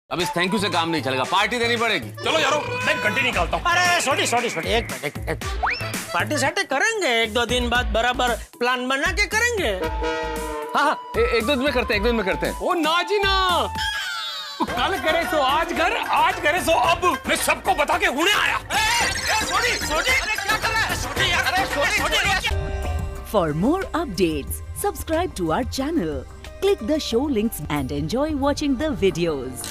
अब इस thank you से काम नहीं चलेगा, पार्टी देनी पड़ेगी। चलो यारो, मैं घंटे निकालता हूँ। अरे छोटी एक मिनट, पार्टी सार्टी करेंगे 1-2 दिन बाद, बराबर प्लान बना के करेंगे। हाँ, 1-2 दिन में करते हैं। ओ ना जी ना, कल करे सो आज घर, आज करे सो अब। मैं सबको बता के हुने आया। For more updates, subscribe to our channel, click the show links and enjoy watching the videos.